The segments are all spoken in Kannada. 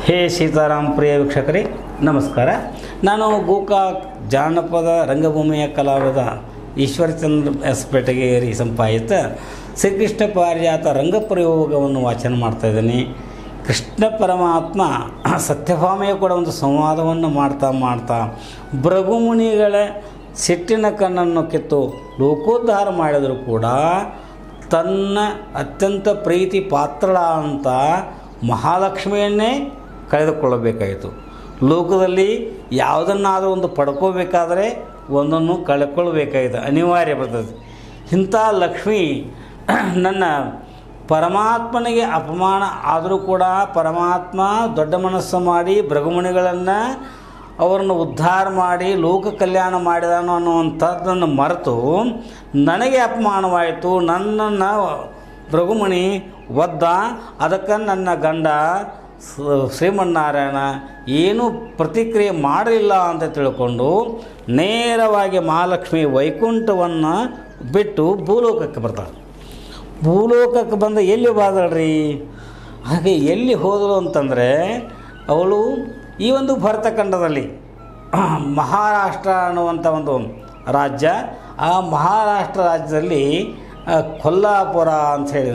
ಹೇ ಸೀತಾರಾಮ್ ಪ್ರಿಯ ವೀಕ್ಷಕರೇ ನಮಸ್ಕಾರ. ನಾನು ಗೋಕಾಕ್ ಜಾನಪದ ರಂಗಭೂಮಿಯ ಕಲಾವಿದ ಈಶ್ವರಚಂದ್ರ ಎಸ್ ಬೆಟಗೇರಿ ಸಂಪಾದಿತ ಶ್ರೀಕೃಷ್ಣ ಪಾರಿಜಾತ ರಂಗಪ್ರಯೋಗವನ್ನು ವಾಚನ ಮಾಡ್ತಾಯಿದ್ದೀನಿ. ಕೃಷ್ಣ ಪರಮಾತ್ಮ ಸತ್ಯಭಾಮೆಯ ಕೂಡ ಒಂದು ಸಂವಾದವನ್ನು ಮಾಡ್ತಾ ಭೃಗುಮುನಿಗಳ ಸಿಟ್ಟಿನ ಕಣ್ಣನ್ನು ಕಿತ್ತು ಲೋಕೋದ್ಧಾರ ಮಾಡಿದರೂ ಕೂಡ ತನ್ನ ಅತ್ಯಂತ ಪ್ರೀತಿ ಪಾತ್ರಳ ಅಂತ ಮಹಾಲಕ್ಷ್ಮಿಯನ್ನೇ ಕಳೆದುಕೊಳ್ಳಬೇಕಾಯಿತು. ಲೋಕದಲ್ಲಿ ಯಾವುದನ್ನಾದರೂ ಒಂದು ಪಡ್ಕೋಬೇಕಾದರೆ ಒಂದನ್ನು ಕಳ್ಕೊಳ್ಬೇಕಾಯಿತು, ಅನಿವಾರ್ಯ ಬರ್ತದೆ. ಇಂಥ ಲಕ್ಷ್ಮಿ ನನ್ನ ಪರಮಾತ್ಮನಿಗೆ ಅಪಮಾನ ಆದರೂ ಕೂಡ ಪರಮಾತ್ಮ ದೊಡ್ಡ ಮನಸ್ಸು ಮಾಡಿ ಭೃಗುಮುನಿಗಳನ್ನು ಅವರನ್ನು ಉದ್ಧಾರ ಮಾಡಿ ಲೋಕ ಕಲ್ಯಾಣ ಮಾಡಿದನು ಅನ್ನುವಂಥದ್ದನ್ನು ಮರೆತು ನನಗೆ ಅಪಮಾನವಾಯಿತು, ನನ್ನನ್ನು ಭೃಗುಮುನಿ ಒದ್ದ, ಅದಕ್ಕೆ ನನ್ನ ಗಂಡ ಶ್ರೀಮನ್ನಾರಾಯಣ ಏನೂ ಪ್ರತಿಕ್ರಿಯೆ ಮಾಡಲಿಲ್ಲ ಅಂತ ತಿಳ್ಕೊಂಡು ನೇರವಾಗಿ ಮಹಾಲಕ್ಷ್ಮಿ ವೈಕುಂಠವನ್ನು ಬಿಟ್ಟು ಭೂಲೋಕಕ್ಕೆ ಬರ್ತಾಳೆ. ಭೂಲೋಕಕ್ಕೆ ಬಂದು ಎಲ್ಲಿ ಬಾದಳ್ರಿ? ಹಾಗೆ ಎಲ್ಲಿ ಹೋದಳು ಅಂತಂದರೆ ಅವಳು ಈ ಒಂದು ಭರತಖಂಡದಲ್ಲಿ ಮಹಾರಾಷ್ಟ್ರ ಅನ್ನುವಂಥ ಒಂದು ರಾಜ್ಯ, ಆ ಮಹಾರಾಷ್ಟ್ರ ರಾಜ್ಯದಲ್ಲಿ ಕೊಲ್ಹಾಪುರ ಅಂಥೇಳಿ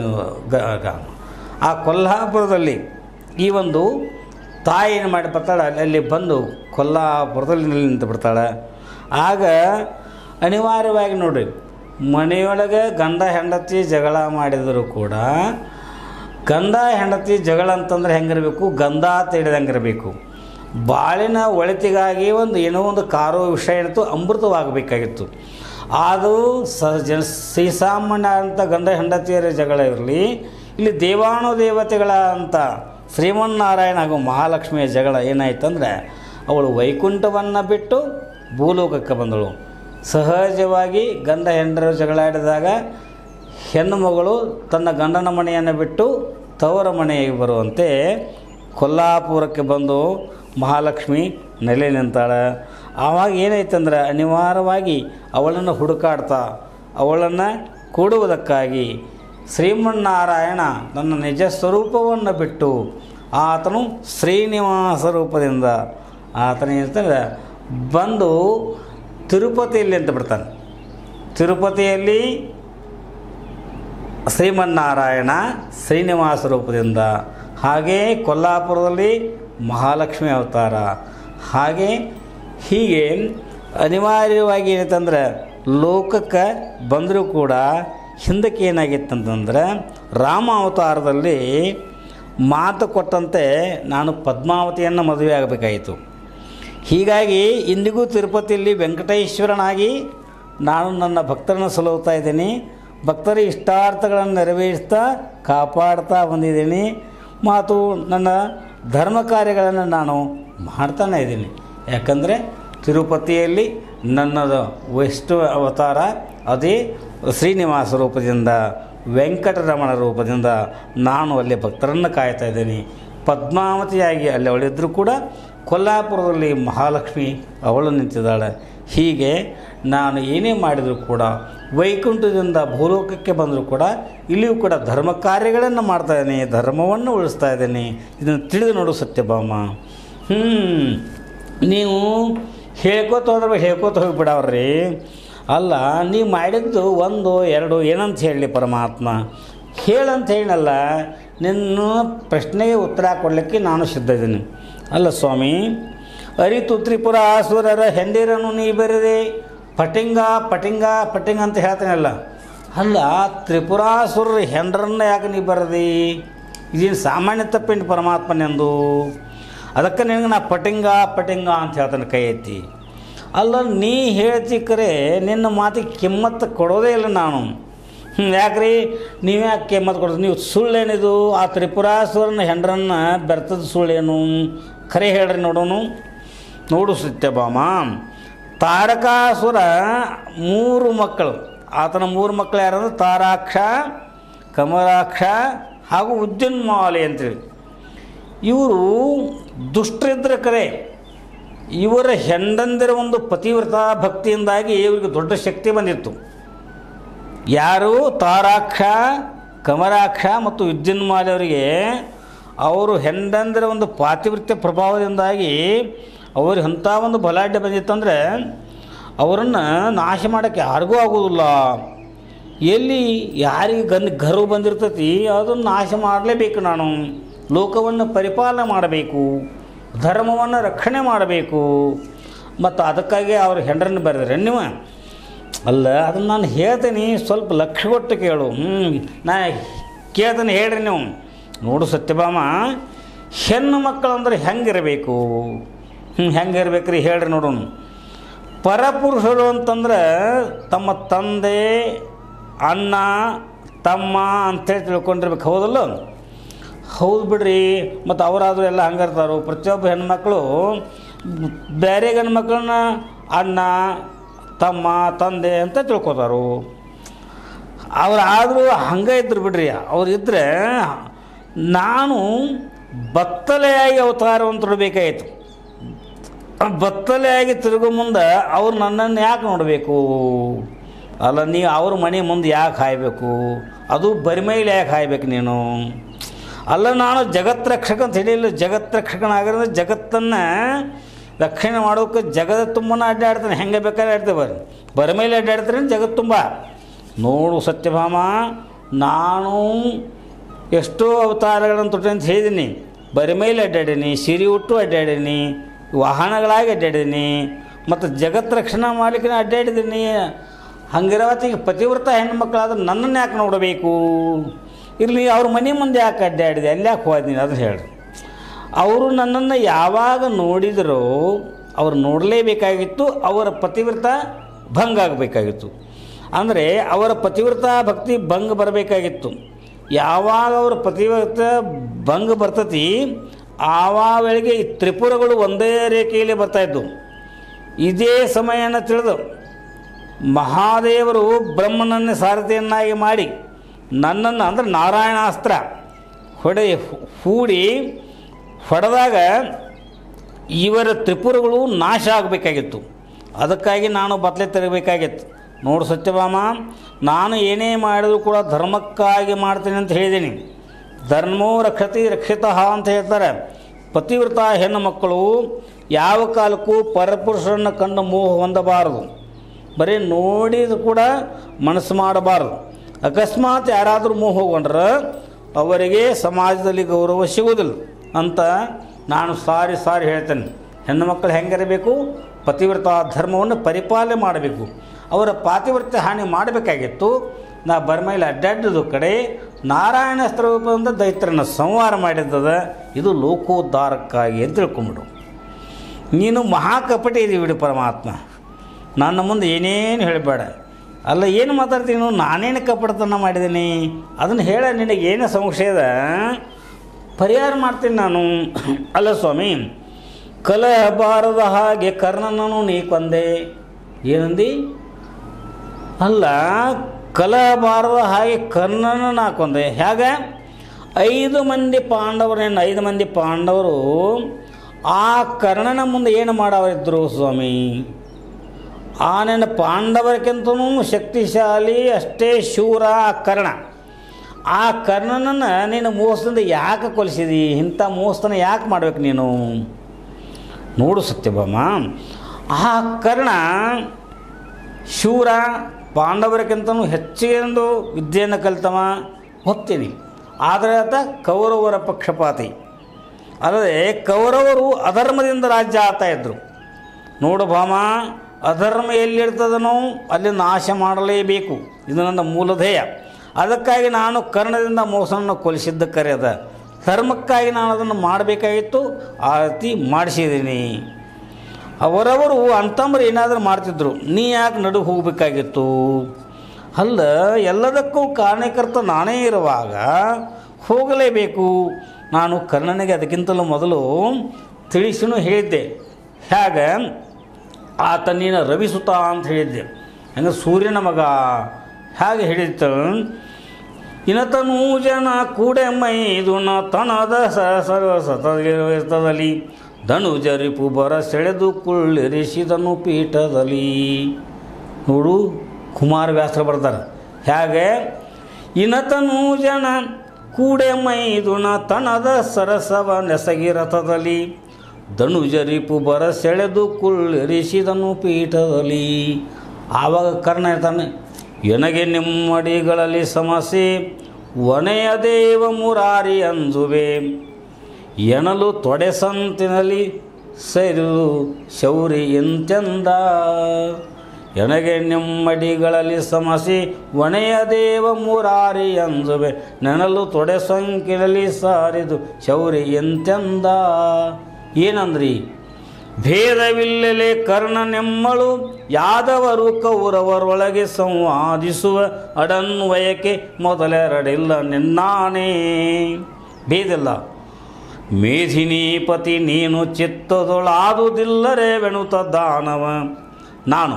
ಆ ಕೊಲ್ಹಾಪುರದಲ್ಲಿ ಈ ಒಂದು ತಾಯಿ ಏನು ಮಾಡಿ ಬರ್ತಾಳೆ, ಅಲ್ಲಿ ಬಂದು ಕೊಲ್ಹಾಪುರದಲ್ಲಿ ನಿಂತು ಬಿಡ್ತಾಳೆ. ಆಗ ಅನಿವಾರ್ಯವಾಗಿ ನೋಡಿರಿ, ಮನೆಯೊಳಗೆ ಗಂಡ ಹೆಂಡತಿ ಜಗಳ ಮಾಡಿದರೂ ಕೂಡ ಗಂಡ ಹೆಂಡತಿ ಜಗಳ ಅಂತಂದ್ರೆ ಹೆಂಗಿರಬೇಕು, ಗಂಧ ತಿಳಿದಂಗಿರಬೇಕು. ಬಾಳಿನ ಒಳಿತಿಗಾಗಿ ಏನೋ ಒಂದು ಕಾರೋ ವಿಷಯ ಇತ್ತು, ಅಮೃತವಾಗಬೇಕಾಗಿತ್ತು. ಅದು ಶ್ರೀಸಾಮಾನ್ಯ ಅಂತ ಗಂಡ ಹೆಂಡತಿಯರ ಜಗಳ ಇರಲಿ, ಇಲ್ಲಿ ದೇವಾನುದೇವತೆಗಳ ಅಂತ ಶ್ರೀಮನ್ನಾರಾಯಣ ಹಾಗೂ ಮಹಾಲಕ್ಷ್ಮಿಯ ಜಗಳ ಏನಾಯ್ತಂದರೆ ಅವಳು ವೈಕುಂಠವನ್ನು ಬಿಟ್ಟು ಭೂಲೋಕಕ್ಕೆ ಬಂದಳು. ಸಹಜವಾಗಿ ಗಂಡ ಹೆಂಡರ ಜಗಳಾಡಿದಾಗ ಹೆಣ್ಣು ಮಗಳು ತನ್ನ ಗಂಡನ ಮನೆಯನ್ನು ಬಿಟ್ಟು ತವರ ಮನೆಗೆ ಬರುವಂತೆ ಕೊಲ್ಹಾಪುರಕ್ಕೆ ಬಂದು ಮಹಾಲಕ್ಷ್ಮಿ ನೆಲೆ ನಿಂತಾಳೆ. ಆವಾಗ ಏನಾಯ್ತಂದ್ರೆ ಅನಿವಾರ್ಯವಾಗಿ ಅವಳನ್ನು ಹುಡುಕಾಡ್ತಾ ಅವಳನ್ನು ಕೂಡುವುದಕ್ಕಾಗಿ ಶ್ರೀಮನ್ನಾರಾಯಣ ನನ್ನ ನಿಜ ಸ್ವರೂಪವನ್ನು ಬಿಟ್ಟು ಆತನು ಶ್ರೀನಿವಾಸ ರೂಪದಿಂದ ಆತನ ಏನಂತಂದರೆ ಬಂದು ತಿರುಪತಿಯಲ್ಲಿ ಅಂತ ಬಿಡ್ತಾನೆ. ತಿರುಪತಿಯಲ್ಲಿ ಶ್ರೀಮನ್ನಾರಾಯಣ ಶ್ರೀನಿವಾಸ ರೂಪದಿಂದ, ಹಾಗೇ ಕೊಲ್ಹಾಪುರದಲ್ಲಿ ಮಹಾಲಕ್ಷ್ಮಿ ಅವತಾರ, ಹೀಗೆ ಅನಿವಾರ್ಯವಾಗಿ ಏನಂತಂದ್ರೆ ಲೋಕಕ್ಕೆ ಬಂದರೂ ಕೂಡ ಹಿಂದಕ್ಕೆ ಏನಾಗಿತ್ತಂತಂದ್ರೆ ರಾಮ ಅವತಾರದಲ್ಲಿ ಮಾತು ಕೊಟ್ಟಂತೆ ನಾನು ಪದ್ಮಾವತಿಯನ್ನು ಮದುವೆ ಆಗಬೇಕಾಯಿತು. ಹೀಗಾಗಿ ಇಂದಿಗೂ ತಿರುಪತಿಯಲ್ಲಿ ವೆಂಕಟೇಶ್ವರನಾಗಿ ನಾನು ನನ್ನ ಭಕ್ತರನ್ನು ಸಲಹುತ್ತಾ ಇದ್ದೀನಿ, ಭಕ್ತರ ಇಷ್ಟಾರ್ಥಗಳನ್ನು ನೆರವೇರಿಸ್ತಾ ಕಾಪಾಡ್ತಾ ಬಂದಿದ್ದೀನಿ. ಮಾತು ನನ್ನ ಧರ್ಮ ಕಾರ್ಯಗಳನ್ನು ನಾನು ಮಾಡ್ತಾನೆ ಇದ್ದೀನಿ. ಯಾಕಂದರೆ ತಿರುಪತಿಯಲ್ಲಿ ನನ್ನದು ಎಷ್ಟು ಅವತಾರ ಅದೇ ಶ್ರೀನಿವಾಸ ರೂಪದಿಂದ ವೆಂಕಟರಮಣ ರೂಪದಿಂದ ನಾನು ಅಲ್ಲಿ ಭಕ್ತರನ್ನು ಕಾಯ್ತಾ ಇದ್ದೀನಿ. ಪದ್ಮಾವತಿಯಾಗಿ ಅಲ್ಲಿ ಅವಳಿದ್ದರೂ ಕೂಡ ಕೊಲ್ಹಾಪುರದಲ್ಲಿ ಮಹಾಲಕ್ಷ್ಮಿ ಅವಳು ನಿಂತಿದ್ದಾಳೆ. ಹೀಗೆ ನಾನು ಏನೇ ಮಾಡಿದರೂ ಕೂಡ ವೈಕುಂಠದಿಂದ ಭೂಲೋಕಕ್ಕೆ ಬಂದರೂ ಕೂಡ ಇಲ್ಲಿಯೂ ಕೂಡ ಧರ್ಮ ಕಾರ್ಯಗಳನ್ನು ಮಾಡ್ತಾಯಿದ್ದೀನಿ, ಧರ್ಮವನ್ನು ಉಳಿಸ್ತಾ ಇದ್ದೀನಿ. ಇದನ್ನು ತಿಳಿದು ನೋಡು ಸತ್ಯಭಾಮ. ನೀವು ಹೇಳ್ಕೋತ ಹೋಗಿಬಿಡವ್ರಿ. ಅಲ್ಲ, ನೀವು ಮಾಡಿದ್ದು 1 2 ಏನಂತ ಹೇಳಲಿ ಪರಮಾತ್ಮ ಹೇಳಂತ ಹೇಳಲ್ಲ. ನಿನ್ನ ಪ್ರಶ್ನೆಗೆ ಉತ್ತರ ಕೊಡಲಿಕ್ಕೆ ನಾನು ಸಿದ್ಧ ಇದ್ದೀನಿ. ಅಲ್ಲ ಸ್ವಾಮಿ, ಅರಿತು ತ್ರಿಪುರ ಆಸುರರ ಹೆಂಡಿರನ್ನು ನೀ ಬರೆದೆ ಪಟಿಂಗ ಅಂತ ಹೇಳ್ತೇನಲ್ಲ. ಅಲ್ಲ, ತ್ರಿಪುರಾಸುರರ ಹೆಂಡರನ್ನು ಯಾಕೆ ನೀ ಬರದಿ? ಇದೇನು ಸಾಮಾನ್ಯ ತಪ್ಪೇನು ಪರಮಾತ್ಮನೆಂದು? ಅದಕ್ಕೆ ನಿನಗೆ ನಾ ಪಟಿಂಗ ಅಂತ ಹೇಳ್ತಾನೆ ಕೈ ಎತ್ತಿ. ಅಲ್ಲ, ನೀ ಹೇಳ್ತಿ ಕರೆ ನಿನ್ನ ಮಾತಿಗೆ ಕಿಮ್ಮತ್ತು ಕೊಡೋದೇ ಇಲ್ಲ ನಾನು. ಯಾಕ್ರಿ ನೀವು ಯಾಕೆ ಕಿಮ್ಮತ್ತು ಕೊಡೋದು? ನೀವು ಸುಳ್ಳೇನಿದು? ಆ ತ್ರಿಪುರಾಸುರನ ಹೆಂಡ್ರನ್ನು ಬೆರ್ತದ ಸುಳ್ಳೇನು? ಖರೆ ಹೇಳ್ರಿ ನೋಡು ಸತ್ಯಭಾಮ. ತಾರಕಾಸುರ 3 ಮಕ್ಕಳು, ಆತನ 3 ಮಕ್ಕಳು ಯಾರಂದ್ರೆ ತಾರಾಕ್ಷ, ಕಮಲಾಕ್ಷ ಹಾಗೂ ಉದ್ಯನ್ಮಾಲಿ ಅಂತೇಳಿ. ಇವರು ದುಷ್ಟರಿದ್ದರೆ ಕರೆ, ಇವರ ಹೆಂಡಂದಿರ ಒಂದು ಪತಿವ್ರತ ಭಕ್ತಿಯಿಂದಾಗಿ ಇವರಿಗೆ ದೊಡ್ಡ ಶಕ್ತಿ ಬಂದಿತ್ತು. ಯಾರು? ತಾರಾಕ್ಷ, ಕಮಲಾಕ್ಷ ಮತ್ತು ಉದ್ಯನ್ಮಾಲಿ ಅವರಿಗೆ ಅವರು ಹೆಂಡಂದರೆ ಒಂದು ಪಾತಿವೃತ್ಯ ಪ್ರಭಾವದಿಂದಾಗಿ ಅವ್ರಿಗೆ ಅಂಥ ಒಂದು ಬಲಾಢ್ಯ ಬಂದಿತ್ತಂದರೆ ಅವರನ್ನು ನಾಶ ಮಾಡೋಕ್ಕೆ ಯಾರಿಗೂ ಆಗೋದಿಲ್ಲ. ಎಲ್ಲಿ ಯಾರಿಗೆ ಗರ್ವ ಬಂದಿರ್ತೈತಿ ಅದನ್ನು ನಾಶ ಮಾಡಲೇಬೇಕು. ನಾನು ಲೋಕವನ್ನು ಪರಿಪಾಲನೆ ಮಾಡಬೇಕು, ಧರ್ಮವನ್ನು ರಕ್ಷಣೆ ಮಾಡಬೇಕು. ಮತ್ತು ಅದಕ್ಕಾಗಿ ಅವ್ರ ಹೆಂಡ್ರನ್ನು ಬರೆದ್ರೆ ನೀವು ಅಲ್ಲ, ಅದನ್ನು ನಾನು ಹೇಳ್ತೀನಿ, ಸ್ವಲ್ಪ ಲಕ್ಷ್ಯ ಕೊಟ್ಟು ಕೇಳು. ನಾ ಕೇಳ್ತೀನಿ, ಹೇಳ್ರಿ ನೀವು. ನೋಡು ಸತ್ಯಭಾಮ, ಹೆಣ್ಣು ಮಕ್ಕಳು ಅಂದ್ರೆ ಹೆಂಗಿರಬೇಕು? ಹೆಂಗಿರ್ಬೇಕು ರೀ ಹೇಳ್ರಿ ನೋಡೋಣ. ಪರಪುರುಷರು ಅಂತಂದ್ರೆ ತಮ್ಮ ತಂದೆ, ಅಣ್ಣ, ತಮ್ಮ ಅಂಥೇಳಿ ತಿಳ್ಕೊಂಡಿರ್ಬೇಕು, ಹೌದಲ್ಲ? ಹೌದು ಬಿಡ್ರಿ. ಮತ್ತು ಅವರಾದರೂ ಎಲ್ಲ ಹಂಗಿರ್ತಾರೋ. ಪ್ರತಿಯೊಬ್ಬ ಹೆಣ್ಮಕ್ಳು ಬೇರೆ ಗಂಡು ಮಕ್ಕಳನ್ನ ಅಣ್ಣ, ತಮ್ಮ, ತಂದೆ ಅಂತ ತಿಳ್ಕೊತಾರೋ. ಅವರಾದರೂ ಹಂಗೆ ಇದ್ರು ಬಿಡ್ರಿ. ಅವರಿದ್ದರೆ ನಾನು ಬತ್ತಲೆಯಾಗಿ ಅವತಾರವನ್ನು ತೊಡಬೇಕಾಯಿತು. ಬತ್ತಲೆಯಾಗಿ ತಿರುಗೋ ಮುಂದೆ ಅವ್ರು ನನ್ನನ್ನು ಯಾಕೆ ನೋಡಬೇಕು? ಅಲ್ಲ, ನೀ ಅವ್ರ ಮನೆ ಮುಂದೆ ಯಾಕೆ ಹಾಯಬೇಕು? ಅದು ಬರಿಮೈಲಿ ಯಾಕೆ ಹಾಯ್ಬೇಕು ನೀನು? ಅಲ್ಲ, ನಾನು ಜಗತ್ ರಕ್ಷಕ ಅಂತ ಹೇಳಿಲ್ಲ. ಜಗತ್ ರಕ್ಷಕನಾಗಿರೋದ್ರೆ ಜಗತ್ತನ್ನು ರಕ್ಷಣೆ ಮಾಡೋಕ್ಕೆ ಜಗದ ತುಂಬನ ಅಡ್ಡಾಡ್ತಾನೆ. ಹೆಂಗೆ ಬೇಕಾದ್ರೆ ಆಡ್ತೇವೆ, ಬರಿಮೈಲಿ ಅಡ್ಡಾಡ್ತಾನೆ ಜಗತ್ತು ತುಂಬ. ನೋಡು ಸತ್ಯಭಾಮ, ನಾನು ಎಷ್ಟೋ ಅವತಾರಗಳನ್ನು ತೊಟ್ಟೆ ಅಂತ ಹೇಳಿದ್ದೀನಿ. ಬರಿಮೈಲಿ ಅಡ್ಡಾಡೀನಿ, ಸಿರಿ ಉಟ್ಟು ಅಡ್ಡಾಡೀನಿ, ವಾಹನಗಳಾಗಿ ಅಡ್ಡಾಡೀನಿ, ಮತ್ತು ಜಗತ್ ರಕ್ಷಣೆ ಮಾಡಲಿಕ್ಕೆ ಅಡ್ಡಾಡಿದ್ದೀನಿ. ಹಂಗಿರೋತ್ತಿಗೆ ಪತಿವ್ರತ ಹೆಣ್ಮಕ್ಳಾದ್ರೆ ನನ್ನನ್ನು ಯಾಕೆ ನೋಡಬೇಕು? ಇರಲಿ, ಅವ್ರ ಮನೆ ಮುಂದೆ ಯಾಕೆ ಅಡ್ಡಾಡಿದೆ, ಅಲ್ಲಿ ಯಾಕೆ ಹೋದ್ನಿ ಅದನ್ನು ಹೇಳ್ರಿ. ಅವರು ನನ್ನನ್ನು ಯಾವಾಗ ನೋಡಿದರೋ ಅವ್ರು ನೋಡಲೇಬೇಕಾಗಿತ್ತು. ಅವರ ಪತಿವ್ರತ ಭಂಗ ಆಗಬೇಕಾಗಿತ್ತು. ಅಂದರೆ ಅವರ ಪತಿವ್ರತ ಭಕ್ತಿ ಭಂಗ ಬರಬೇಕಾಗಿತ್ತು. ಯಾವಾಗ ಅವರ ಪತಿವ್ರತ ಭಂಗ ಬರ್ತತಿ ಆವಾಗಳಿಗೆ ಈ ತ್ರಿಪುರಗಳು ಒಂದೇ ರೇಖೆಯಲ್ಲಿ ಬರ್ತಾಯಿದ್ದು. ಇದೇ ಸಮಯನ ತಿಳಿದು ಮಹಾದೇವರು ಬ್ರಹ್ಮನನ್ನೇ ಸಾರಥಿಯನ್ನಾಗಿ ಮಾಡಿ ನನ್ನನ್ನು ಅಂದರೆ ನಾರಾಯಣಾಸ್ತ್ರ ಹೂಡಿ ಹೊಡೆದಾಗ ಇವರ ತ್ರಿಪುರಗಳು ನಾಶ ಆಗಬೇಕಾಗಿತ್ತು. ಅದಕ್ಕಾಗಿ ನಾನು ಬತ್ತಲೆ ತೆರಬೇಕಾಗಿತ್ತು. ನೋಡು ಸತ್ಯಭಾಮ, ನಾನು ಏನೇ ಮಾಡಿದರೂ ಕೂಡ ಧರ್ಮಕ್ಕಾಗಿ ಮಾಡ್ತೀನಿ ಅಂತ ಹೇಳಿದ್ದೀನಿ. ಧರ್ಮೋ ರಕ್ಷತಿ ರಕ್ಷಿತಃ ಅಂತ ಹೇಳ್ತಾರೆ. ಪತಿವ್ರತ ಹೆಣ್ಣು ಮಕ್ಕಳು ಯಾವ ಕಾಲಕ್ಕೂ ಪರಪುರುಷರನ್ನು ಕಂಡು ಮೋಹ ಹೊಂದಬಾರದು. ಬರೀ ನೋಡಿದ ಕೂಡ ಮನಸ್ಸು ಮಾಡಬಾರ್ದು. ಅಕಸ್ಮಾತ್ ಯಾರಾದರೂ ಮೋಹಗೊಂಡ್ರೆ ಅವರಿಗೆ ಸಮಾಜದಲ್ಲಿ ಗೌರವ ಸಿಗೋದಿಲ್ಲ ಅಂತ ನಾನು ಸಾರಿ ಹೇಳ್ತೇನೆ. ಹೆಣ್ಣು ಮಕ್ಕಳು ಹೆಂಗಿರಬೇಕು? ಪತಿವ್ರತ ಧರ್ಮವನ್ನು ಪರಿಪಾಲನೆ ಮಾಡಬೇಕು. ಅವರ ಪಾತಿವ್ರತ್ಯ ಹಾನಿ ಮಾಡಬೇಕಾಗಿತ್ತು. ನಾ ಬರಮೈಲಿ ಅಡ್ಡಾಡಿದ ಕಡೆ ನಾರಾಯಣಾಸ್ತ್ರ ರೂಪದಿಂದ ದೈತ್ಯರನ್ನು ಸಂಹಾರ ಮಾಡಿದ್ದದ. ಇದು ಲೋಕೋದ್ಧಾರಕ್ಕಾಗಿ ಅಂತ ತಿಳ್ಕೊಂಬಿಡು. ನೀನು ಮಹಾಕಪಟಿ ಇದೀವಿ ಬಿಡು ಪರಮಾತ್ಮ. ನನ್ನ ಮುಂದೆ ಏನೇನು ಹೇಳಬೇಡ. ಅಲ್ಲ, ಏನು ಮಾತಾಡ್ತೀನಿ? ನಾನೇನು ಕಪಟತನ ಮಾಡಿದ್ದೀನಿ ಅದನ್ನು ಹೇಳ. ನಿನಗೇನು ಸಂಶಯದ ಪರಿಹಾರ ಮಾಡ್ತೀನಿ ನಾನು. ಅಲ್ಲ ಸ್ವಾಮಿ, ಕಲಹ ಬಾರದ ಹಾಗೆ ಕರ್ಣನನ್ನು ನೀ ಕೊಂದೆ. ಏನಂದು? ಅಲ್ಲ, ಕಲಹ ಬಾರದ ಹಾಗೆ ಕರ್ಣನ ನಾ ಕೊಂದೆ. ಹೇಗೆ? 5 ಮಂದಿ ಪಾಂಡವರೇನು 5 ಮಂದಿ ಪಾಂಡವರು ಆ ಕರ್ಣನ ಮುಂದೆ ಏನು ಮಾಡವರಿದ್ದರು ಸ್ವಾಮಿ? ಆ ನನ್ನ ಪಾಂಡವರಿಗಿಂತನೂ ಶಕ್ತಿಶಾಲಿ, ಅಷ್ಟೇ ಶೂರ ಆ ಕರ್ಣ. ಆ ಕರ್ಣನನ್ನು ನೀನು ಮೋಸದಿಂದ ಯಾಕೆ ಕೊಲಿಸಿದಿ? ಇಂಥ ಮೋಸನ ಯಾಕೆ ಮಾಡ್ಬೇಕು ನೀನು? ನೋಡು ಸತ್ಯಭಾಮ, ಆ ಕರ್ಣ ಶೂರ, ಪಾಂಡವರಿಗಿಂತನೂ ಹೆಚ್ಚಿಗೆಂದು ವಿದ್ಯೆಯನ್ನು ಕಲಿತವ ಹೋಗ್ತೀನಿ. ಆದರೆ ಆತ ಕೌರವರ ಪಕ್ಷಪಾತಿ. ಅಲ್ಲದೆ ಕೌರವರು ಅಧರ್ಮದಿಂದ ರಾಜ್ಯ ಆಳ್ತಾಯಿದ್ರು. ನೋಡು ಭಾಮ, ಅಧರ್ಮ ಎಲ್ಲಿರ್ತದನೋ ಅಲ್ಲಿ ನಾಶ ಮಾಡಲೇಬೇಕು. ಇದು ನನ್ನ ಮೂಲ ಧ್ಯೇಯ. ಅದಕ್ಕಾಗಿ ನಾನು ಕರ್ಣದಿಂದ ಮೋಸವನ್ನು ಕೊಲಿಸಿದ್ದ ಕರೆಯದ. ಧರ್ಮಕ್ಕಾಗಿ ನಾನು ಅದನ್ನು ಮಾಡಬೇಕಾಗಿತ್ತು, ಆ ರೀತಿ ಮಾಡಿಸಿದ್ದೀನಿ. ಅವರವರು ಅಂತಂದ್ರೆ ಏನಾದರೂ ಮಾಡ್ತಿದ್ರು, ನೀ ಯಾಕೆ ನಡುವೆ ಹೋಗಬೇಕಾಗಿತ್ತು? ಅಲ್ಲ, ಎಲ್ಲದಕ್ಕೂ ಕಾರಣಕರ್ತ ನಾನೇ ಇರುವಾಗ ಹೋಗಲೇಬೇಕು. ನಾನು ಕರ್ಣನಿಗೆ ಅದಕ್ಕಿಂತಲೂ ಮೊದಲು ತಿಳಿಸಿನೂ ಹೇಳಿದ್ದೆ. ಹೇಗೆ? ಆತ ನೀನು ರವಿಸುತ ಅಂತ ಹೇಳಿದ್ದೆ. ಹಂಗೆ ಸೂರ್ಯನ ಮಗ ಹೇಗೆ ಹೇಳಿತ್ತು? ಇನತನೂ ಜನ ಕೂಡೆ ಮೈದುನ ತನದ ಸತದಲ್ಲಿ ಧನುಜರಿಪು ಬರ ಸೆಳೆದು ಕುಳ್ಳಿರಿಸಿದನು ಪೀಠದಲ್ಲಿ. ನೋಡು, ಕುಮಾರವ್ಯಾಸರು ಬರ್ತಾರೆ. ಹೇಗೆ? ಇನತನೂ ಜನ ಕೂಡೆ ಮೈದುನ ತನದ ಸರಸವ ನೆಸಗಿ ರಥದಲ್ಲಿ ಧನುಜರಿಪು ಬರಸೆಳೆದು ಕುಳ್ಳಿರಿಸಿದನು ಪೀಠದಲ್ಲಿ. ಆವಾಗ ಕರ್ಣ ಹೇಳ್ತಾನೆ, ಎನಗೆ ನಿಮ್ಮಡಿಗಳಲ್ಲಿ ಸಮಸ್ಯೆ ವನೆಯ ದೇವ ಮುರಾರಿ ಅಂಜುವೆ ಎನಲು ತೊಡೆಸಂತಿನಲ್ಲಿ ಸರಿದು ಶೌರಿ ಎಂತೆಂದ. ಎನಗೆ ನಿಮ್ಮಡಿಗಳಲ್ಲಿ ಸಮಸ್ಯೆ ವನೆಯ ದೇವ ಮುರಾರಿ ಅಂಜುವೆ ನೆನಲು ತೊಡೆಸಂಕಿನಲ್ಲಿ ಸಾರಿದು ಶೌರಿ ಎಂತೆಂದ. ಏನಂದ್ರಿ? ಭೇದವಿಲ್ಲಲೆ ಕರ್ಣನೆಮ್ಮಳು ಯಾದವರು ಕೌರವರೊಳಗೆ ಸಂವಾದಿಸುವ ಅಡನ್ವಯಕ್ಕೆ ಮೊದಲೆರಡಿಲ್ಲ ನಿನ್ನಾನೇ. ಭೇದಿಲ್ಲ. ಮೇಧಿನೀಪತಿ ನೀನು ಚಿತ್ತದೊಳಾದುದಿಲ್ಲರೇ ವೆಣುತ ದಾನವ. ನಾನು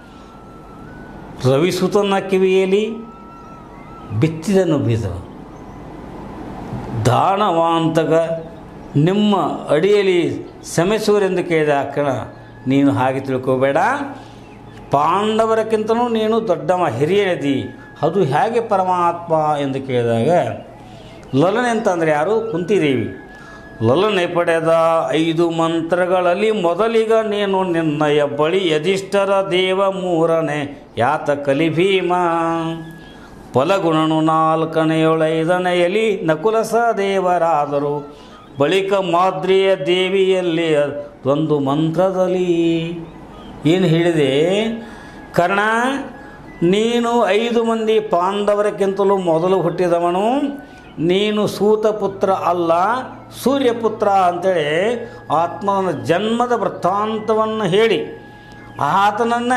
ರವಿಸುತನ ಕಿವಿಯಲ್ಲಿ ಬಿತ್ತಿದನು ಬೀಜ ದಾನವಾಂತಗ ನಿಮ್ಮ ಅಡಿಯಲ್ಲಿ ಸಮೆಸುವರೆಂದು ಕೇಳಿದ ಕಣ. ನೀನು ಹಾಗೆ ತಿಳ್ಕೋಬೇಡ. ಪಾಂಡವರಕ್ಕಿಂತಲೂ ನೀನು ದೊಡ್ಡವ ಹಿರಿಯದಿ. ಅದು ಹೇಗೆ ಪರಮಾತ್ಮ ಎಂದು ಕೇಳಿದಾಗ ಲಲನೆ ಅಂತಂದರೆ ಯಾರು? ಕುಂತಿದೇವಿ. ಲಲನೆ ಪಡೆದ 5 ಮಂತ್ರಗಳಲ್ಲಿ ಮೊದಲಿಗ ನೀನು ನಿನ್ನಯ ಬಳಿ ಯಧಿಷ್ಠರ ದೇವ ಮೂರನೇ ಯಾತ ಕಲಿಭೀಮ. ಫಲಗುಣನು 4ನೆಯೊಳೈದನೆಯಲಿ ನಕುಲಸ ದೇವರಾದರು ಬಳಿಕ ಮಾದ್ರಿಯ ದೇವಿಯಲ್ಲಿ ಒಂದು ಮಂತ್ರದಲ್ಲಿ. ಏನು ಹೇಳಿದೆ? ಕರ್ಣ, ನೀನು 5 ಮಂದಿ ಪಾಂಡವರಕ್ಕಿಂತಲೂ ಮೊದಲು ಹುಟ್ಟಿದವನು. ನೀನು ಸೂತಪುತ್ರ ಅಲ್ಲ, ಸೂರ್ಯಪುತ್ರ ಅಂತೇಳಿ ಆತ್ಮನ ಜನ್ಮದ ವೃತ್ತಾಂತವನ್ನು ಹೇಳಿ ಆತನನ್ನು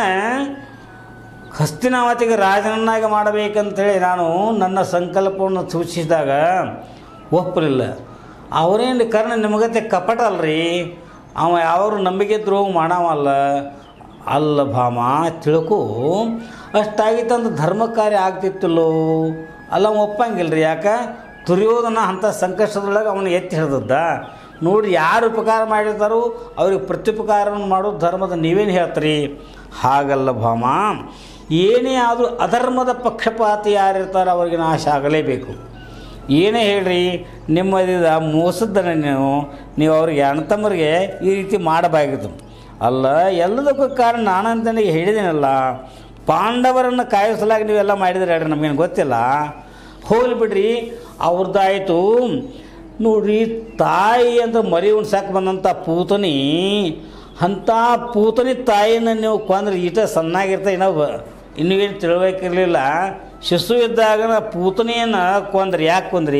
ಹಸ್ತಿನಾವತಿಗೆ ರಾಜನನ್ನಾಗಿ ಮಾಡಬೇಕಂತೇಳಿ ನಾನು ನನ್ನ ಸಂಕಲ್ಪವನ್ನು ಸೂಚಿಸಿದಾಗ ಒಪ್ಪಲಿಲ್ಲ. ಅವರೇನು ಕರ್ಣ ನಿಮಗತ್ತೆ ಕಪಟ ಅಲ್ರಿ, ಅವ ಯಾವರು ನಂಬಿಕೆ ದ್ರೋಹ ಮಾಡವಲ್ಲ. ಅಲ್ಲ ಭಾಮ, ತಿಳ್ಕೊ, ಅಷ್ಟಾಗಿತ್ತಂದು ಧರ್ಮ ಕಾರ್ಯ ಆಗ್ತಿತ್ತಲ್ಲೋ. ಅಲ್ಲ ಒಪ್ಪಂಗಿಲ್ರಿ. ಯಾಕೆ? ದುರ್ಯೋಧನ ಅಂಥ ಸಂಕಷ್ಟದೊಳಗೆ ಅವನು ಎತ್ತಿ ಹಿಡಿದದ್ದ. ನೋಡಿ, ಯಾರು ಉಪಕಾರ ಮಾಡಿರ್ತಾರೋ ಅವ್ರಿಗೆ ಪ್ರತ್ಯುಪಕಾರವನ್ನು ಮಾಡೋದು ಧರ್ಮದ. ನೀವೇನು ಹೇಳ್ತೀರಿ? ಹಾಗಲ್ಲ ಭಾಮ, ಏನೇ ಆದರೂ ಅಧರ್ಮದ ಪಕ್ಷಪಾತಿ ಯಾರಿರ್ತಾರೋ ಅವ್ರಿಗೆ ನಾಶ ಆಗಲೇಬೇಕು. ಏನೇ ಹೇಳ್ರಿ, ನಿಮ್ಮದಿದ ಮೋಸದ್ದನ ನೀವು ಅವ್ರಿಗೆ ಅಣ್ಣತಮ್ಮರಿಗೆ ಈ ರೀತಿ ಮಾಡಬಾಗಿದ್ದು ಅಲ್ಲ. ಎಲ್ಲದಕ್ಕೂ ಕಾರಣ ನಾನಂತನಿಗೆ ಹೇಳಿದ್ದೀನಲ್ಲ, ಪಾಂಡವರನ್ನು ಕಾಯಿಸಲಾಗಿ ನೀವೆಲ್ಲ ಮಾಡಿದ್ರೆ ಹೇಳ್ರಿ, ನಮಗೇನು ಗೊತ್ತಿಲ್ಲ. ಹೋಗ್ಲಿ ಬಿಡ್ರಿ, ಅವ್ರದ್ದಾಯಿತು. ನೋಡ್ರಿ, ತಾಯಿ ಅಂತ ಮರಿ ಉಣ್ಸಾಕೆ ಬಂದಂಥ ಪೂತನಿ, ಅಂಥ ಪೂತನಿ ತಾಯಿನ ನೀವು ಕೊಂದ್ರೆ ಈಟ ಸಣ್ಣಾಗಿರ್ತಾಯಿ. ನಾವು ಇನ್ನೇನು ತಿಳ್ಬೇಕಿರಲಿಲ್ಲ. ಶಿಶು ಇದ್ದಾಗ ಪೂತನಿಯನ್ನು ಕೊಂದ್ರಿ. ಯಾಕೆ ಕೊಂದ್ರಿ?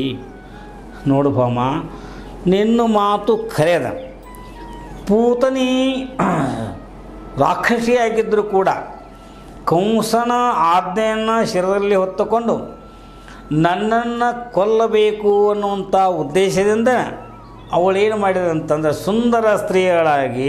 ನೋಡು ಭಾಮ, ನಿನ್ನ ಮಾತು ಖರೇದ. ಪೂತನಿ ರಾಕ್ಷಸಿಯಾಗಿದ್ದರೂ ಕೂಡ ಕಂಸನ ಆಜ್ಞೆಯನ್ನು ಶಿರದಲ್ಲಿ ಹೊತ್ತುಕೊಂಡು ನನ್ನನ್ನು ಕೊಲ್ಲಬೇಕು ಅನ್ನುವಂಥ ಉದ್ದೇಶದಿಂದ ಅವಳೇನು ಮಾಡಿದೆ ಅಂತಂದರೆ, ಸುಂದರ ಸ್ತ್ರೀಗಳಾಗಿ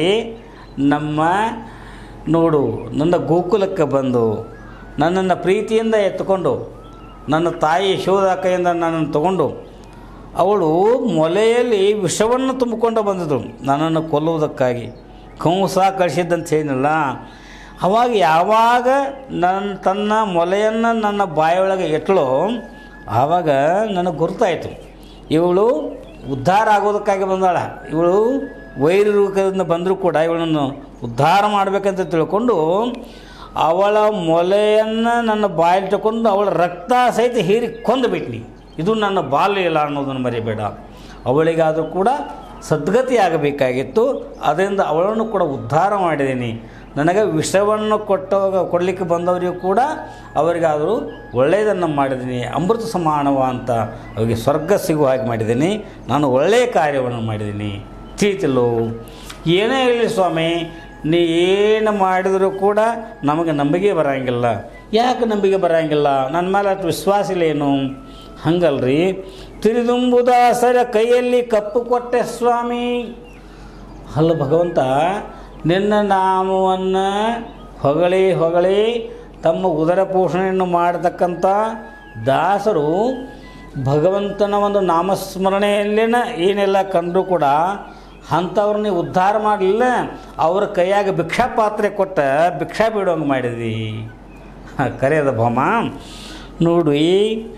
ನನ್ನ ಗೋಕುಲಕ್ಕೆ ಬಂದು ನನ್ನನ್ನು ಪ್ರೀತಿಯಿಂದ ಎತ್ತುಕೊಂಡು ನನ್ನ ತಾಯಿ ಯಶೋಧ ಕೈಯಿಂದ ನನ್ನನ್ನು ತಗೊಂಡು ಅವಳು ಮೊಲೆಯಲ್ಲಿ ವಿಷವನ್ನು ತುಂಬಿಕೊಂಡು ಬಂದಿದ್ದು ನನ್ನನ್ನು ಕೊಲ್ಲುವುದಕ್ಕಾಗಿ. ಕಂಸ ಕಳಿಸಿದ್ದಂತ ಹೇಳಿನಲ್ಲ, ಅವಾಗ ಯಾವಾಗ ತನ್ನ ಮೊಲೆಯನ್ನು ನನ್ನ ಬಾಯಿಯೊಳಗೆ ಇಟ್ಟಳೋ ಆವಾಗ ನನಗೆ ಗುರುತಾಯಿತು, ಇವಳು ಉದ್ಧಾರ ಆಗೋದಕ್ಕಾಗಿ ಬಂದಾಳ. ಇವಳು ವೈರೂಪದಿಂದ ಬಂದರೂ ಕೂಡ ಇವಳನ್ನು ಉದ್ಧಾರ ಮಾಡಬೇಕಂತ ತಿಳ್ಕೊಂಡು ಅವಳ ಮೊಲೆಯನ್ನು ನನ್ನ ಬಾಯಲ್ಲಿ ತಗೊಂಡು ಅವಳ ರಕ್ತ ಸಹಿತ ಹೀರಿ ಕೊಂದುಬಿಟ್ನಿ. ಇದು ನನ್ನ ಬಾಲ್ಯ ಇಲ್ಲ ಅನ್ನೋದನ್ನು ಮರಿಬೇಡ. ಅವಳಿಗಾದರೂ ಕೂಡ ಸದ್ಗತಿ ಆಗಬೇಕಾಗಿತ್ತು. ಅದರಿಂದ ಅವಳನ್ನು ಕೂಡ ಉದ್ಧಾರ ಮಾಡಿದ್ದೀನಿ. ನನಗೆ ವಿಷವನ್ನು ಕೊಡಲಿಕ್ಕೆ ಬಂದವರಿಗೂ ಕೂಡ ಅವರಿಗಾದರೂ ಒಳ್ಳೆಯದನ್ನು ಮಾಡಿದ್ದೀನಿ. ಅಮೃತ ಸಮಾನವ ಅಂತ ಅವರಿಗೆ ಸ್ವರ್ಗ ಸಿಗುವ ಹಾಗೆ ಮಾಡಿದ್ದೀನಿ. ನಾನು ಒಳ್ಳೆಯ ಕಾರ್ಯವನ್ನು ಮಾಡಿದ್ದೀನಿ. ತಿಳಿತಿಲ್ಲೋ? ಏನೇ ಹೇಳಿ ಸ್ವಾಮಿ, ನೀ ಏನು ಮಾಡಿದರೂ ಕೂಡ ನಮಗೆ ನಂಬಿಕೆ ಬರೋಂಗಿಲ್ಲ. ಯಾಕೆ ನಂಬಿಕೆ ಬರೋಂಗಿಲ್ಲ? ನನ್ನ ಮೇಲೆ ಅಷ್ಟು ವಿಶ್ವಾಸ ಇಲ್ಲ ಏನು? ಹಂಗಲ್ರಿ. ತಿರುದುಂಬುದಾಸರ ಕೈಯಲ್ಲಿ ಕಪ್ಪು ಕೊಟ್ಟೆ ಸ್ವಾಮಿ. ಅಲ್ಲ ಭಗವಂತ, ನಿನ್ನ ನಾಮವನ್ನು ಹೊಗಳಿ ತಮ್ಮ ಉದರ ಪೋಷಣೆಯನ್ನು ಮಾಡತಕ್ಕಂಥ ದಾಸರು ಭಗವಂತನ ಒಂದು ನಾಮಸ್ಮರಣೆಯಲ್ಲೇನ ಏನೆಲ್ಲ ಕಂಡರೂ ಕೂಡ ಅಂಥವ್ರನ್ನ ಉದ್ಧಾರ ಮಾಡಲಿಲ್ಲ. ಅವ್ರ ಕೈಯಾಗ ಭಿಕ್ಷಾ ಪಾತ್ರೆ ಕೊಟ್ಟ ಭಿಕ್ಷಾ ಬಿಡೋಂಗೆ ಮಾಡಿದ್ವಿ. ಕರೆಯದ ಭಾಮ. ನೋಡಿ,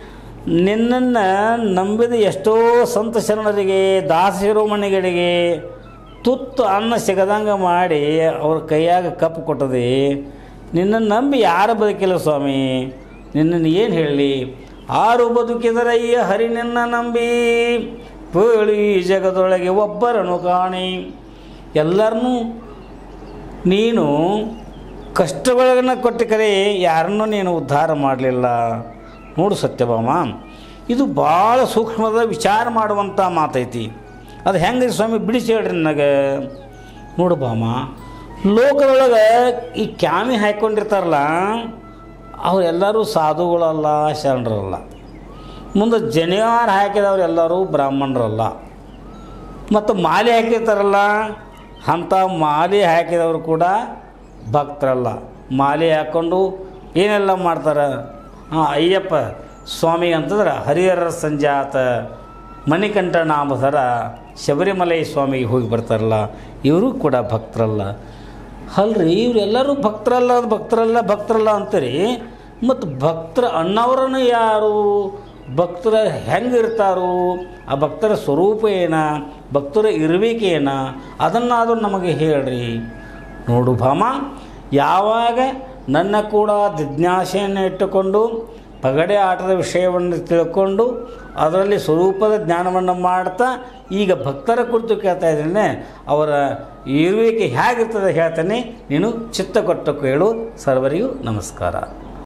ನಿನ್ನನ್ನು ನಂಬಿದ ಎಷ್ಟೋ ಸಂತ ಶರಣರಿಗೆ ದಾಸ ಶಿರೋಮಣಿಗಳಿಗೆ ತುತ್ತು ಅನ್ನ ಸಿಗದಂಗೆ ಮಾಡಿ ಅವ್ರ ಕೈಯಾಗ ಕಪ್ಪು ಕೊಟ್ಟದೆ. ನಿನ್ನನ್ನು ನಂಬಿ ಯಾರು ಬದುಕಿಲ್ಲ ಸ್ವಾಮಿ, ನಿನ್ನನ್ನು ಏನು ಹೇಳಲಿ. ಆರು ಬದುಕಿದರಯ್ಯ ಹರಿ ನಿನ್ನ ನಂಬಿ, ಪೇಳಿ ಜಗದೊಳಗೆ ಒಬ್ಬರನ್ನು ಕಾಣಿ. ಎಲ್ಲರನ್ನೂ ನೀನು ಕಷ್ಟಗಳನ್ನು ಕೊಟ್ಟ ಕರೆ ಯಾರನ್ನೂ ನೀನು ಉದ್ಧಾರ ಮಾಡಲಿಲ್ಲ. ನೋಡು ಸತ್ಯಭಾಮ, ಇದು ಭಾಳ ಸೂಕ್ಷ್ಮದ ವಿಚಾರ ಮಾಡುವಂಥ ಮಾತೈತಿ. ಅದು ಹೆಂಗೆ ಸ್ವಾಮಿ ಬಿಡಿಸಿ ಹೇಳ್ರಿ ನನಗೆ. ನೋಡು ಭಾಮ, ಲೋಕದೊಳಗೆ ಈ ಕ್ಯಾಮಿ ಹಾಕ್ಕೊಂಡಿರ್ತಾರಲ್ಲ ಅವರೆಲ್ಲರೂ ಸಾಧುಗಳಲ್ಲ, ಶರಣರಲ್ಲ. ಮುಂದೆ ಜನಿವಾರ ಹಾಕಿದವ್ರು ಎಲ್ಲರೂ ಬ್ರಾಹ್ಮಣರಲ್ಲ. ಮತ್ತು ಮಾಲೆ ಹಾಕಿರ್ತಾರಲ್ಲ ಅಂಥ ಮಾಲೆ ಹಾಕಿದವರು ಕೂಡ ಭಕ್ತರಲ್ಲ. ಮಾಲೆ ಹಾಕ್ಕೊಂಡು ಏನೆಲ್ಲ ಮಾಡ್ತಾರೆ, ಅಯ್ಯಪ್ಪ ಸ್ವಾಮಿ ಅಂತಂದ್ರೆ ಹರಿಹರ ಸಂಜಾತ ಮಣಿಕಂಠ ನಾಮಧರ ಶಬರಿಮಲೈ ಸ್ವಾಮಿಗೆ ಹೋಗಿ ಬರ್ತಾರಲ್ಲ, ಇವರು ಕೂಡ ಭಕ್ತರಲ್ಲ. ಅಲ್ರಿ, ಇವರೆಲ್ಲರೂ ಭಕ್ತರಲ್ಲ ಅಂತೀರಿ. ಮತ್ತು ಭಕ್ತರ ಅನ್ನೋರನ್ನು ಯಾರು, ಭಕ್ತರ ಹೆಂಗಿರ್ತಾರೋ, ಆ ಭಕ್ತರ ಸ್ವರೂಪ ಏನ, ಭಕ್ತರ ಇರುವಿಕೆ ಏನ, ಅದನ್ನಾದರೂ ನಮಗೆ ಹೇಳ್ರಿ. ನೋಡು ಭಾಮ, ಯಾವಾಗ ನನ್ನ ಕೂಡ ಜಿಜ್ಞಾಸೆಯನ್ನು ಇಟ್ಟುಕೊಂಡು ಪಗಡೆ ಆಟದ ವಿಷಯವನ್ನು ತಿಳ್ಕೊಂಡು ಅದರಲ್ಲಿ ಸ್ವರೂಪದ ಜ್ಞಾನವನ್ನು ಮಾಡ್ತಾ ಈಗ ಭಕ್ತರ ಕುರಿತು ಕೇಳ್ತಾ ಇದ್ದೇನೆ. ಅವರ ಇರುವಿಕೆ ಹೇಗಿರ್ತದೆ ಹೇಳ್ತಾನೆ, ನೀನು ಚಿತ್ತ ಕೊಟ್ಟು ಕೇಳು. ಸರ್ವರಿಗೂ ನಮಸ್ಕಾರ.